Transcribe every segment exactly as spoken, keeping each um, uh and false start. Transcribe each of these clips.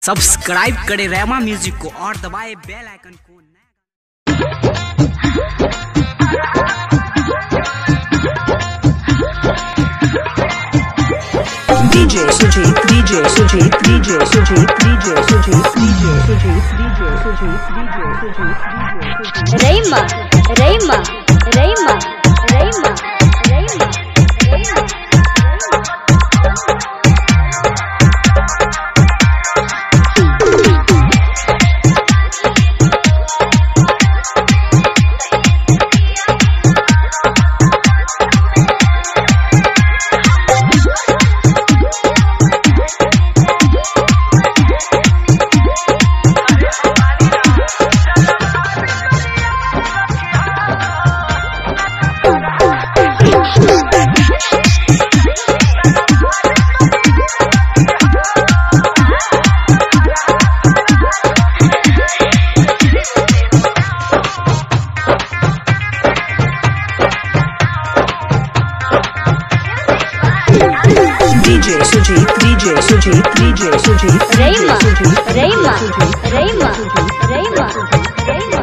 Subscribe करें रेमा music को और दबाएं बेल आइकन को। DJ Sujeet DJ Sujeet DJ Sujeet DJ Sujeet DJ Sujeet DJ Sujeet DJ Sujeet रेमा रेमा रेमा रेमा रेमा रेमा DJ Sujeet DJ Sujeet DJ Sujeet रेमा रेमा रेमा रेमा रेमा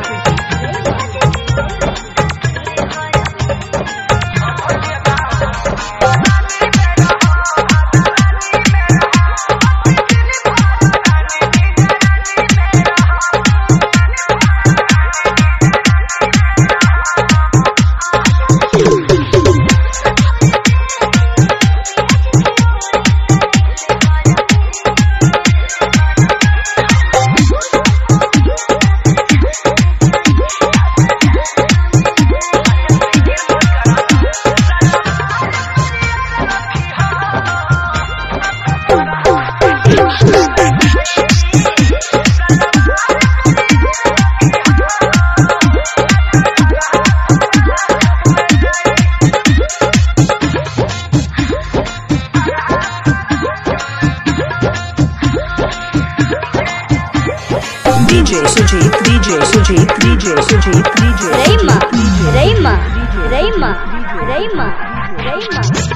DJ Sujeet DJ Sujeet DJ Sujeet DJ रेमा रेमा रेमा रेमा रेमा